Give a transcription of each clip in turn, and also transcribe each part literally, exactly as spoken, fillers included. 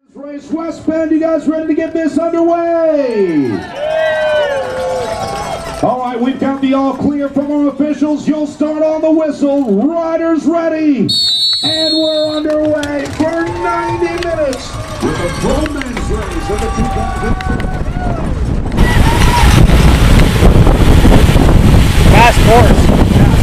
Race West Bend, you guys ready to get this underway? All right, we've got the all clear from our officials. You'll start on the whistle. Riders ready. And we're underway for ninety minutes with the pro men's race of the two thousand. Fast horse.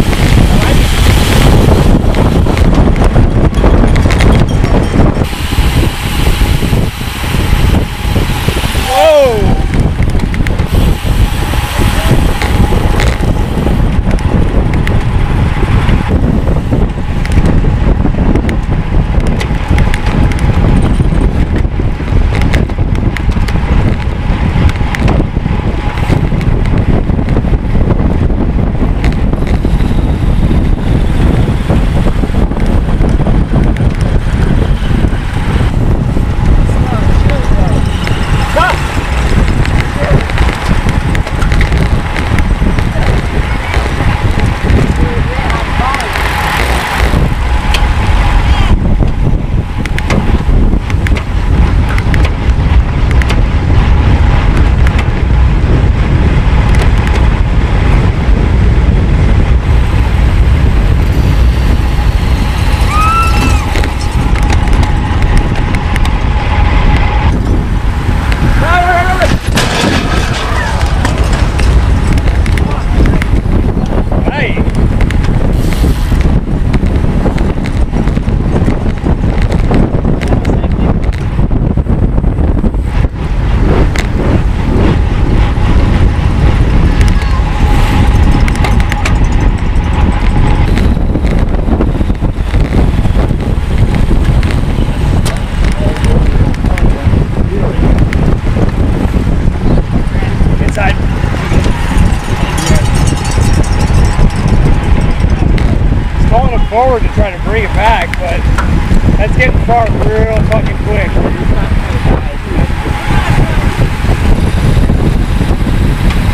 Forward to try to bring it back, but that's getting far real fucking quick.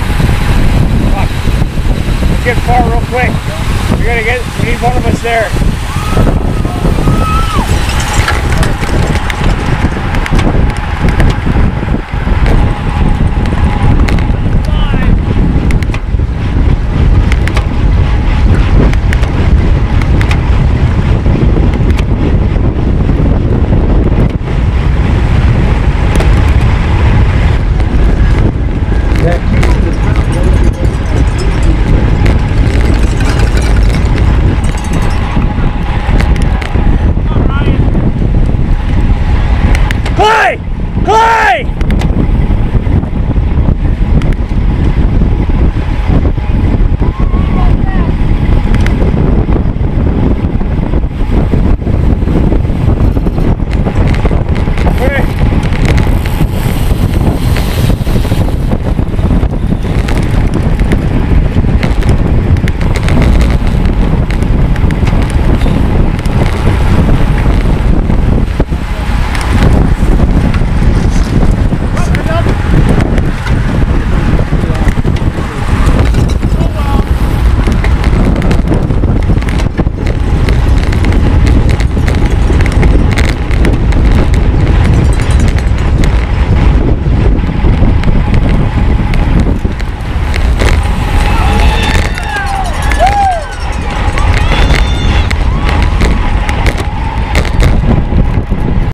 Fuck. It's getting far real quick. We're gonna get, we need one of us there.